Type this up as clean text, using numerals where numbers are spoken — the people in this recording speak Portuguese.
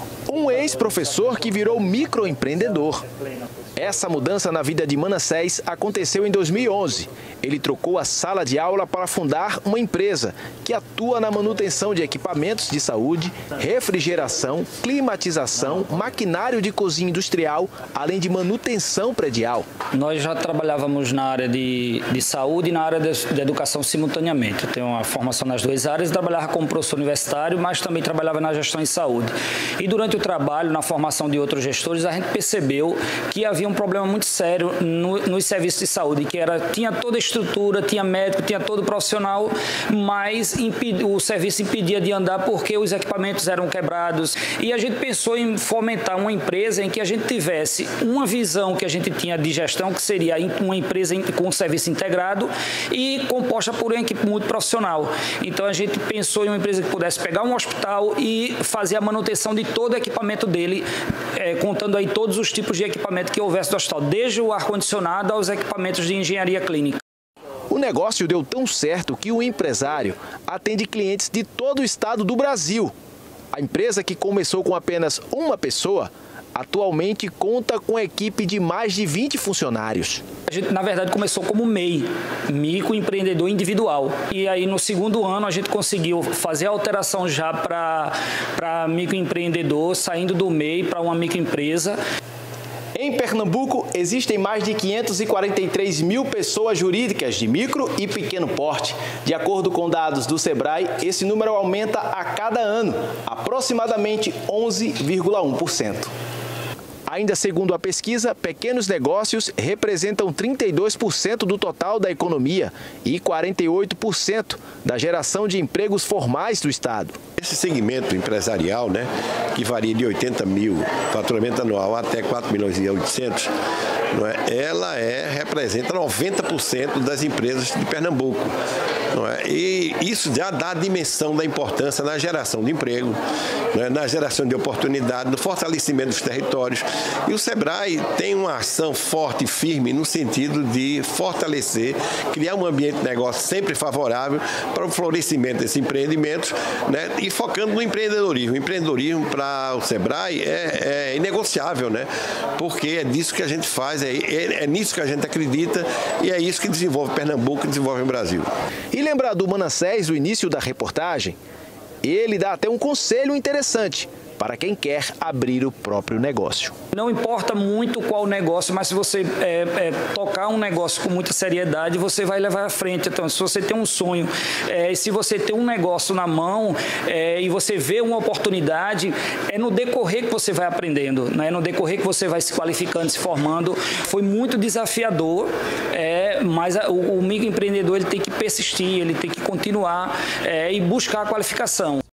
Um ex-professor que virou microempreendedor. Essa mudança na vida de Manassés aconteceu em 2011. Ele trocou a sala de aula para fundar uma empresa que atua na manutenção de equipamentos de saúde, refrigeração, climatização, maquinário de cozinha industrial, além de manutenção predial. Nós já trabalhávamos na área de saúde e na área de educação simultaneamente. Eu tenho uma formação nas duas áreas, trabalhava como professor universitário, mas também trabalhava na gestão em saúde. E durante o trabalho, na formação de outros gestores, a gente percebeu que havia um problema muito sério nos serviços de saúde, que tinha toda a estrutura, tinha médico, tinha todo o profissional, mas o serviço impedia de andar porque os equipamentos eram quebrados. E a gente pensou em fomentar uma empresa em que a gente tivesse uma visão que a gente tinha de gestão, que seria uma empresa com serviço integrado e composta por uma equipe muito profissional. Então a gente pensou em uma empresa que pudesse pegar um hospital e fazer a manutenção de todo o equipamento dele, contando aí todos os tipos de equipamento que houvesse do hospital, desde o ar-condicionado aos equipamentos de engenharia clínica. O negócio deu tão certo que o empresário atende clientes de todo o estado do Brasil. A empresa, que começou com apenas uma pessoa, atualmente conta com equipe de mais de 20 funcionários. A gente, na verdade, começou como MEI, microempreendedor individual. E aí, no segundo ano, a gente conseguiu fazer a alteração já para microempreendedor, saindo do MEI para uma microempresa. Em Pernambuco, existem mais de 543 mil pessoas jurídicas de micro e pequeno porte. De acordo com dados do Sebrae, esse número aumenta a cada ano, aproximadamente 11,1%. Ainda segundo a pesquisa, pequenos negócios representam 32% do total da economia e 48% da geração de empregos formais do estado. Esse segmento empresarial, que varia de 80 mil faturamento anual até 4 milhões e 800, ela representa 90% das empresas de Pernambuco. E isso já dá a dimensão da importância na geração de emprego, na geração de oportunidade, no fortalecimento dos territórios. E o Sebrae tem uma ação forte e firme no sentido de fortalecer, criar um ambiente de negócio sempre favorável para o florescimento desses empreendimentos, e focando no empreendedorismo. O empreendedorismo para o Sebrae é inegociável, porque é disso que a gente faz, é nisso que a gente acredita e é isso que desenvolve Pernambuco e desenvolve o Brasil. E lembrar do Manassés do início da reportagem, ele dá até um conselho interessante para quem quer abrir o próprio negócio. Não importa muito qual negócio, mas se você tocar um negócio com muita seriedade, você vai levar à frente. Então, se você tem um sonho, se você tem um negócio na mão e você vê uma oportunidade, é no decorrer que você vai aprendendo, é no decorrer que você vai se qualificando, se formando. Foi muito desafiador, mas o microempreendedor ele tem que persistir, ele tem que continuar e buscar a qualificação.